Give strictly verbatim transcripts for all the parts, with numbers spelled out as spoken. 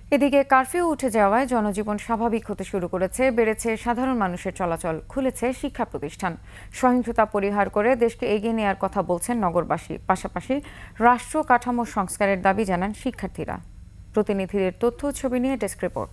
এদিকে কারফিউ উঠে যাওয়ায় জনজীবন স্বাভাবিক হতে শুরু করেছে, বেড়েছে সাধারণ মানুষের চলাচল, খুলেছে শিক্ষা প্রতিষ্ঠান। সহিংসতা পরিহার করে দেশকে এগিয়ে নেওয়ার কথা বলছেন নগরবাসী। পাশাপাশি রাষ্ট্র কাঠামো সংস্কারের দাবি জানান শিক্ষার্থীরা। প্রতিনিধিদের তথ্য ছবি নিয়ে ডেস্ক রিপোর্ট।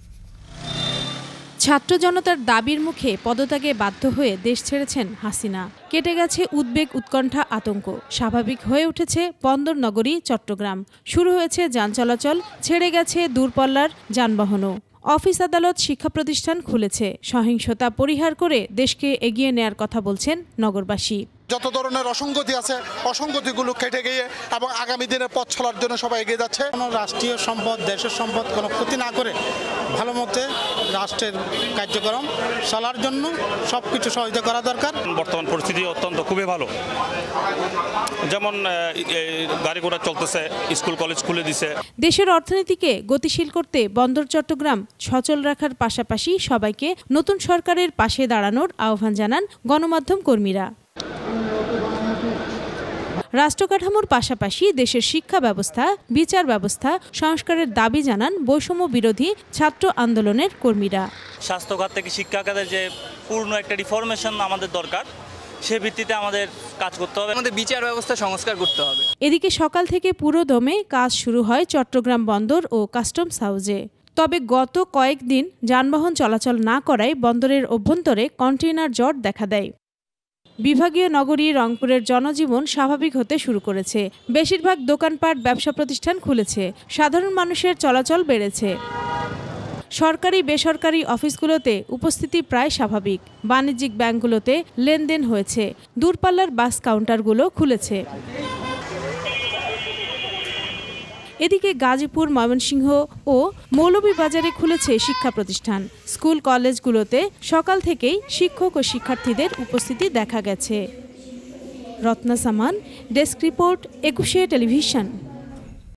ছাত্র জনতার দাবির মুখে পদত্যাগে বাধ্য হয়ে দেশ ছেড়েছেন হাসিনা। কেটে গেছে উদ্বেগ, উৎকণ্ঠা, আতঙ্ক। স্বাভাবিক হয়ে উঠেছে বন্দর নগরী চট্টগ্রাম। শুরু হয়েছে যান চলাচল, ছেড়ে গেছে দূরপাল্লার যানবাহনও। অফিস, আদালত, শিক্ষা প্রতিষ্ঠান খুলেছে। সহিংসতা পরিহার করে দেশকে এগিয়ে নেয়ার কথা বলছেন নগরবাসী। যত ধরনের অসঙ্গতি আছে অসঙ্গতিগুলো কেটে গিয়ে এবং আগামী দিনের পথ চলার জন্য সবাই এগিয়ে যাচ্ছে। কোনো রাষ্ট্রীয় সম্পদ, দেশের সম্পদ কোনো ক্ষতি না করে ভালো মতে রাষ্ট্রের কার্যক্রম চলার জন্য সব কিছু সহযোগিতা করা দরকার। বর্তমান পরিস্থিতি অত্যন্ত খুবই ভালো, যেমন গাড়ি ঘোড়া চলতেছে, স্কুল কলেজ খুলে দিছে। দেশের অর্থনীতিকে গতিশীল করতে বন্দর চট্টগ্রাম সচল রাখার পাশাপাশি সবাইকে নতুন সরকারের পাশে দাঁড়ানোর আহ্বান জানান গণমাধ্যম কর্মীরা। রাষ্ট্রকাঠামোর পাশাপাশি দেশের শিক্ষা ব্যবস্থা, বিচার ব্যবস্থা সংস্কারের দাবি জানান বৈষম্য বিরোধী ছাত্র আন্দোলনের কর্মীরা। স্বাস্থ্যখাত থেকে শিক্ষা খাতের যে পূর্ণ একটা রিফরমেশন আমাদের দরকার, সে ভিত্তিতে আমাদের কাজ করতে হবে। আমাদের বিচার ব্যবস্থা সংস্কার করতে হবে। এদিকে সকাল থেকে পুরো দমে কাজ শুরু হয় চট্টগ্রাম বন্দর ও কাস্টমস হাউজে। তবে গত কয়েকদিন যানবাহন চলাচল না করায় বন্দরের অভ্যন্তরে কন্টেইনার জট দেখা দেয়। বিভাগীয় নগরী রংপুরের জনজীবন স্বাভাবিক হতে শুরু করেছে। বেশিরভাগ দোকানপাট, ব্যবসা প্রতিষ্ঠান খুলেছে। সাধারণ মানুষের চলাচল বেড়েছে। সরকারি বেসরকারি অফিসগুলোতে উপস্থিতি প্রায় স্বাভাবিক। বাণিজ্যিক ব্যাংকগুলোতে লেনদেন হয়েছে। দূরপাল্লার বাস কাউন্টারগুলো খুলেছে। এদিকে গাজীপুর, ময়মনসিংহ ও মৌলভীবাজারে খুলেছে শিক্ষা প্রতিষ্ঠান। স্কুল কলেজগুলোতে সকাল থেকেই শিক্ষক ও শিক্ষার্থীদের উপস্থিতি দেখা গেছে। রত্না সামান, ডেস্ক রিপোর্ট, একুশে টেলিভিশন।